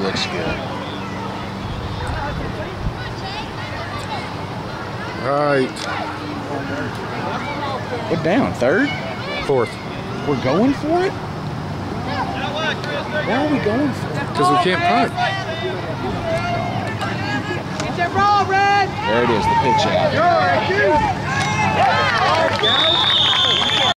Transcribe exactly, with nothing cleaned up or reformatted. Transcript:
looks good. Right. What down? Third? Fourth. We're going for it? Why are we going for it? Because we can't punt. There it is, the pitch out.